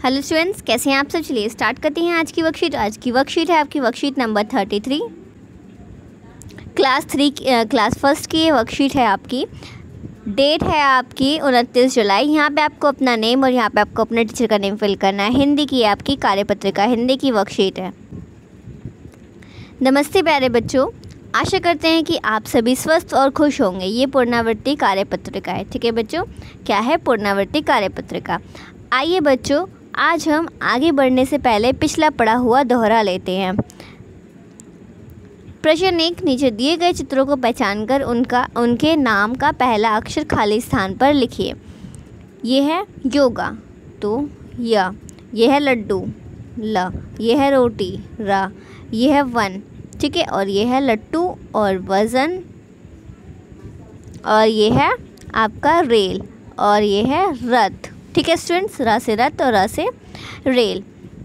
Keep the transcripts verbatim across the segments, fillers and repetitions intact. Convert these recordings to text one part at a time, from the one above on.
Hello students, कैसे हैं आप सब। चलिए स्टार्ट करते हैं आज की वर्कशीट। आज की वर्कशीट है आपकी worksheet number thirty three, class three class first की वर्कशीट है आपकी। डेट है आपकी उनतीस जुलाई। यहाँ पे आपको अपना नेम और यहाँ पे आपको अपने टीचर का नेम फिल करना है। हिंदी की आपकी कार्यपत्रिका, हिंदी की वर्कशीट है। नमस्ते प्यारे बच्चों, आशा करते हैं कि आप सभी स्वस्थ और खुश होंगे। ये पुनरावृत्ति कार्यपत्रिका है। ठीक है बच्चों, क्या है पुनरावृत्ति कार्यपत्रिका। आइए बच्चों, आज हम आगे बढ़ने से पहले पिछला पढ़ा हुआ दोहरा लेते हैं। प्रश्न एक, नीचे दिए गए चित्रों को पहचानकर उनका उनके नाम का पहला अक्षर खाली स्थान पर लिखिए। ये है योगा, तो या। ये है लड्डू, ल। ये है रोटी, रा। ये है वन, ठीक है। और ये है लट्टू और वज़न। और ये है आपका रेल, और ये है रथ। ठीक है स्टूडेंट्स, रा से रथ और रा से रेल।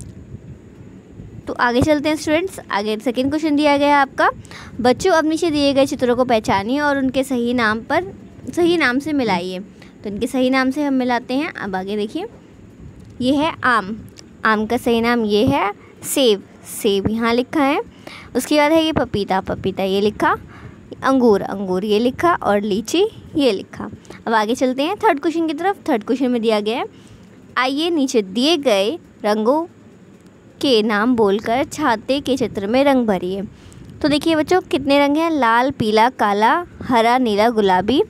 तो आगे चलते हैं स्टूडेंट्स। आगे सेकंड क्वेश्चन दिया गया है आपका, बच्चों अब नीचे दिए गए चित्रों को पहचानिए और उनके सही नाम पर सही नाम से मिलाइए। तो इनके सही नाम से हम मिलाते हैं। अब आगे देखिए, ये है आम, आम का सही नाम ये है सेब, सेब यहाँ लिखा है। उसके बाद है ये पपीता, पपीता ये लिखा। अंगूर, अंगूर ये लिखा। और लीची ये लिखा। अब आगे चलते हैं थर्ड क्वेश्चन की तरफ। थर्ड क्वेश्चन में दिया गया है, आइए नीचे दिए गए रंगों के नाम बोलकर छाते के चित्र में रंग भरिए। तो देखिए बच्चों, कितने रंग हैं, लाल, पीला, काला, हरा, नीला, गुलाबी।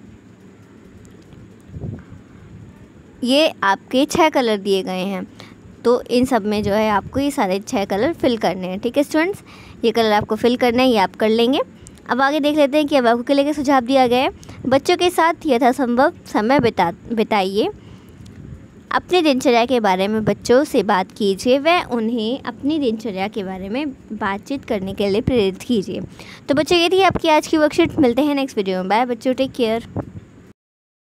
ये आपके छह कलर दिए गए हैं। तो इन सब में जो है आपको ये सारे छह कलर फिल करने हैं। ठीक है स्टूडेंट्स, ये कलर आपको फिल करना है, ये आप कर लेंगे। अब आगे देख लेते हैं कि अब आपको के लिए सुझाव दिया गया है, बच्चों के साथ यथासंभव समय बिता बिताइए। अपनी दिनचर्या के बारे में बच्चों से बात कीजिए, वह उन्हें अपनी दिनचर्या के बारे में बातचीत करने के लिए प्रेरित कीजिए। तो बच्चों ये थी आपकी आज की वर्कशीट। मिलते हैं नेक्स्ट वीडियो में। बाय बच्चों, टेक केयर।